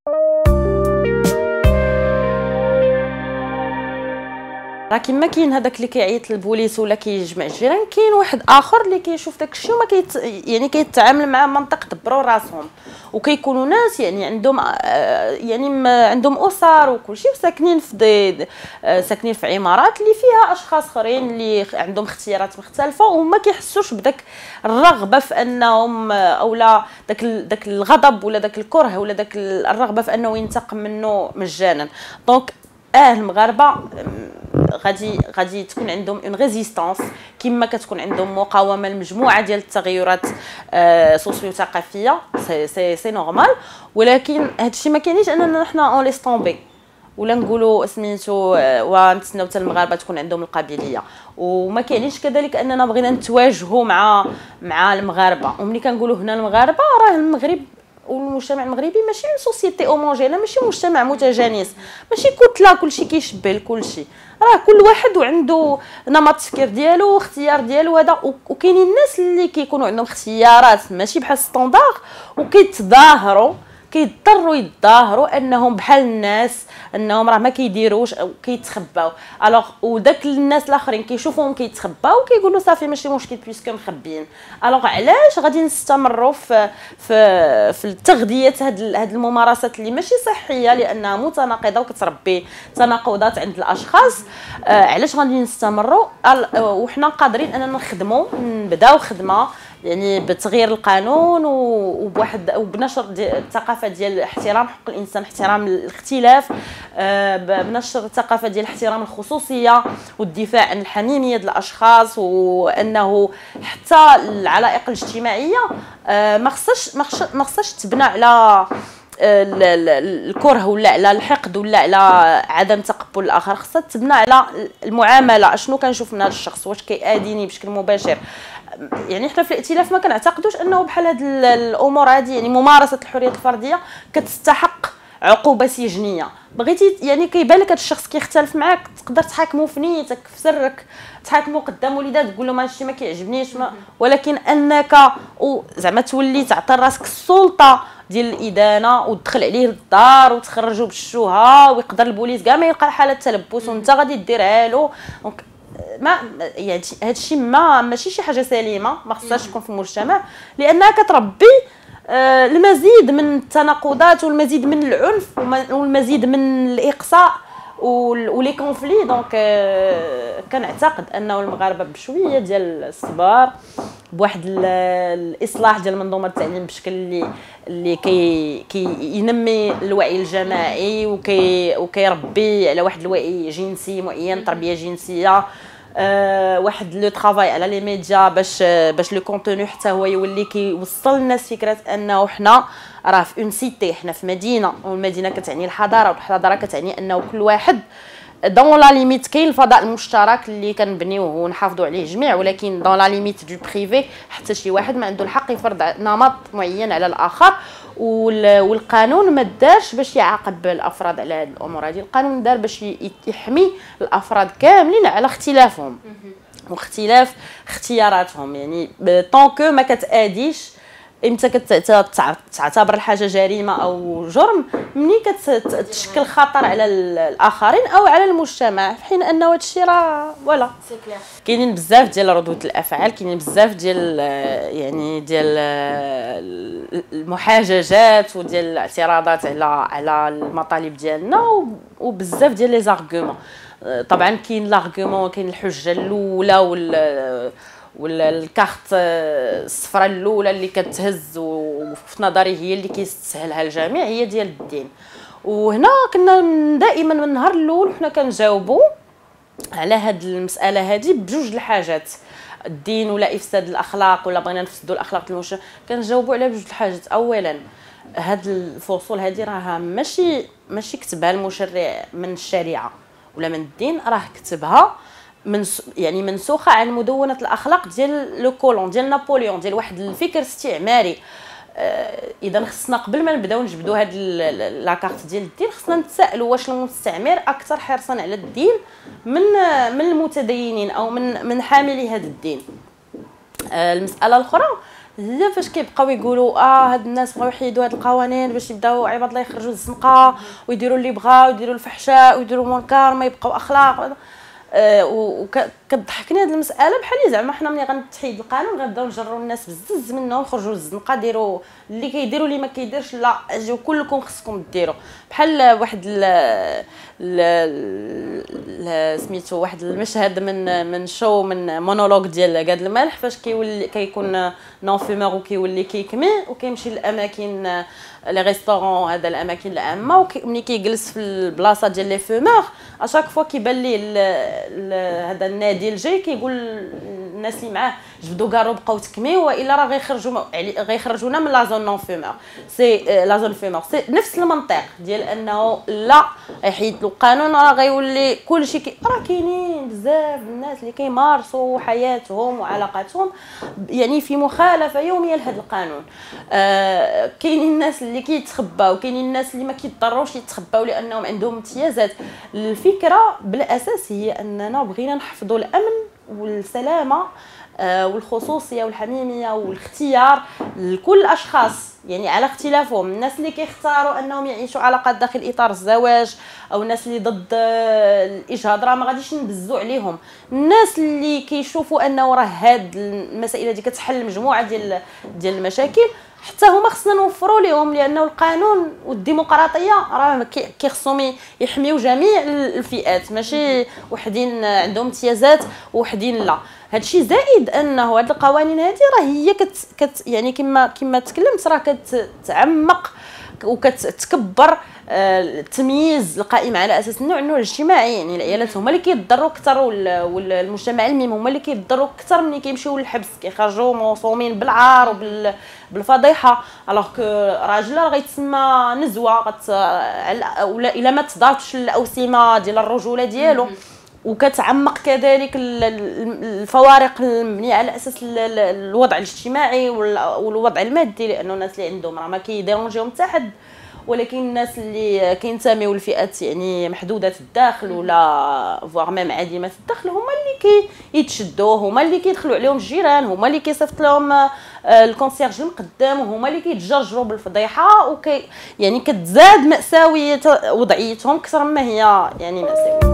راه كيما كاين هذاك اللي كيعيط للبوليس ولا كيجمع الجيران، كاين واحد اخر اللي كيشوف داك الشيء وما يعني كيتعامل مع منطق دبروا راسهم، وكيكونوا ناس يعني عندهم عندهم اسر وكلشي، وساكنين في ساكنين في عمارات اللي فيها اشخاص اخرين اللي عندهم اختيارات مختلفه، وما كيحسوش بداك الرغبه في انهم اولا داك الغضب ولا داك الكره ولا داك الرغبه في انه ينتقم منه مجانا. دونك المغاربه غادي تكون عندهم اون ريزيستانس، كما كتكون عندهم مقاومه لمجموعه ديال التغيرات سوسيو ثقافيه، سي نورمال. ولكن هادشي ما كاينيش اننا حنا اون لي ستومبي ولا نقولوا سميتو ونتسناو حتى المغاربه تكون عندهم القابليه، وما كاينيش كذلك اننا بغينا نتواجهوا مع المغاربه. وملي كنقولوا هنا المغاربه، راه المغرب والمجتمع المغربي ماشي سوسيتي اوموجينا، ماشي مجتمع متجانس، ماشي كتله كلشي كيشبه لكلشي، راه كل واحد وعنده نمط التفكير ديالو واختيار ديالو هذا. وكاينين الناس اللي كيكونوا عندهم اختيارات ماشي بحال ستاندار كيضطروا يتظاهروا انهم بحال الناس، انهم راه ما كيديروش او كيتخباو. الوغ وداك الناس الاخرين كيشوفوهم كيتخباو وكيقولوا صافي ماشي مشكل بيسكو مخبيين. الوغ علاش غادي نستمروا في التغذيه هاد الممارسات اللي ماشي صحيه لانها متناقضه وكتربي تناقضات عند الاشخاص؟ علاش غادي نستمروا وحنا قادرين اننا نبداو خدمه يعني بتغيير القانون وبنشر الثقافه ديال احترام حقوق الانسان، احترام الاختلاف، بنشر الثقافه ديال احترام الخصوصيه والدفاع عن الحميميه ديال الاشخاص، وانه حتى العلائق الاجتماعيه ما خصهاش تبنى على الكره ولا على الحقد ولا على عدم تقبل الاخر، خصها تبنى على المعامله. اشنو كنشوف من هذا الشخص، واش كيأذيني بشكل مباشر؟ يعني حنا في الائتلاف ما كنعتقدوش انه بحال هاد الامور هذه، يعني ممارسه الحريه الفرديه كتستحق عقوبه سجنيه. بغيتي يعني كيبان لك هذا الشخص كيختلف معاك، تقدر تحاكمه في نيتك في سرك، تحاكمه قدام وليدات تقول له ماشي ما كيعجبنيش ولكن انك زعما تولي تعطي راسك السلطه ديال الادانه وتدخل عليه للدار وتخرجوا بالشوهه، ويقدر البوليس كاع ما يلقى حاله تلبس وانت غادي ديرها له. دونك ما يعني هذا الشيء ماشي شي حاجه سليمه، ما خصهاش تكون في المجتمع، لانها كتربي المزيد من التناقضات والمزيد من العنف والمزيد من الاقصاء ولي كونفلي. دونك كنعتقد انه المغاربه بشويه ديال الصبر، بواحد الاصلاح ديال منظومه التعليم بشكل اللي ينمي الوعي الجماعي وكيربي على واحد الوعي جنسي معين، تربيه جنسيه، واحد لو طرافاي على لي ميديا باش لو كونتوني حتى هو يولي كيوصل للناس فكره انه حنا راه في اون سيتي، حنا في مدينه، والمدينه كتعني الحضاره، والحضاره كتعني انه كل واحد دون لا ليميت كاين الفضاء المشترك اللي كنبنيوه ونحافظوا عليه جميع، ولكن دون لا ليميت دو بريفي حتى شي واحد ما عنده الحق يفرض نمط معين على الاخر. والقانون ما دارش باش يعاقب الافراد على هذه الامور هذه، القانون دار باش يحمي الافراد كاملين على اختلافهم واختلاف اختياراتهم. يعني طونكو ما كتاديش، امتى كتعتبر الحاجه جريمه او جرم ملي كتشكل خطر على الاخرين او على المجتمع، في حين انه هذا الشيء راه فوالا كاينين بزاف ديال ردود الافعال، كاينين بزاف ديال يعني ديال المحاججات وديال الاعتراضات على المطالب ديالنا، وبزاف ديال لي زارغومون. طبعا كاين لارغومون، كاين الحجه الاولى ولا الكارت الصفراء الاولى اللي كتهز وفي نظري هي اللي كيستسهلها الجميع، هي ديال الدين. وهنا كنا دائما من النهار الاول حنا كنجاوبوا على هاد المساله هذه بجوج الحاجات، الدين ولا افساد الاخلاق ولا بغينا نفسدوا الاخلاق المجتمع، كنجاوبوا على بجوج الحاجات. اولا هاد الفصول هذه راها ماشي كتبها المشرع من الشريعه ولا من الدين، راه كتبها يعني منسوخه عن مدونه الاخلاق ديال لو كولون ديال نابليون، ديال واحد الفكر استعماري. اذا خصنا قبل ما نبداو نجبدوا هاد لاكارت ديال الدين خصنا نتسائلوا واش المستعمر اكثر حرصا على الدين من المتدينين او من حاملي هذا الدين. المساله الاخرى هي فاش كيبقاو يقولوا هاد الناس بغاو يحيدوا هاد القوانين باش يبداو عباد الله يخرجوا الزنقه ويديروا اللي بغاو ويديروا الفحشاء ويديروا المنكر ما يبقاو اخلاق. وكتضحكني هذه المساله بحال زعما حنا ملي غنتحيد القانون غنبداو نجروا الناس بزز منهم خرجوا للزنقه ديروا اللي كيديروا اللي ما كيديرش لا اجيو كلكم خصكم ديروا. بحال واحد سميتو واحد المشهد من شو من مونولوج ديال قاد الملح فاش كيولي كيكون نون فيمور وكيولي كيكمي وكيمشي للاماكن لي ريستورون هذا الاماكن العامه وملي كيجلس في البلاصه ديال لي فيمور اشاك فوا كيبان ليه هذا النادي الجاي كيقول الناس اللي معاه جبدوا كارو بقاو تكميو والا راه غيخرجونا من لا زون نون فيمور سي لا زون فيمور سي نفس المنطق ديال انه لا يحيد له القانون راه غيولي كلشي راه كاينين بزاف الناس اللي كيمارسوا حياتهم وعلاقاتهم يعني في مخالفه يوميه لهذا القانون. كاينين الناس اللي كيتخباو وكاينين الناس اللي ما كيضطروش يتخباو لانهم عندهم امتيازات. الفكره بالاساس هي اننا بغينا نحفظوا الامن والسلامه والخصوصيه والحميميه والاختيار لكل الاشخاص يعني على اختلافهم. الناس اللي كيختاروا انهم يعيشوا علاقات داخل اطار الزواج او الناس اللي ضد الاجهاض راه ما غاديش نبزوا عليهم. الناس اللي كيشوفوا انه راه هاد المسائل هذه كتحل مجموعه ديال المشاكل حتى هما خصنا نوفروا لهم لانه القانون والديمقراطيه راه كيخصهم يحميو جميع الفئات ماشي وحدين عندهم امتيازات وحدين لا. هادشي زائد انه هاد القوانين هذه راه هي يعني كما تكلمت راه كتعمق وكتكبر التمييز القائم على اساس النوع الاجتماعي. يعني العيالات هما اللي كيضروا اكثر والمجتمع الميم هما اللي كيضروا اكثر ملي كيمشيو للحبس كيخرجوا موصومين بالعار وبالفضيحه. الوغ كو راجل غيتسمى نزوه ولا الا ما تضافتش الاوسمه ديال الرجوله ديالو. وكتعمق كذلك الفوارق المبنيه على اساس الوضع الاجتماعي والوضع المادي لانه الناس اللي عندهم راه ما كيديرونجيهم حتى حد ولكن الناس اللي كينتميو لفئات يعني محدوده الدخل ولا فوار ميم عديمه الدخل هما اللي كيتشدوا هما اللي كيدخلوا عليهم الجيران هما اللي كيصيفط لهم الكونسيرج المقدم وهما اللي كيتجرجروا بالفضيحه يعني كتزاد مأساويه وضعيتهم اكثر ما هي يعني مأساويه.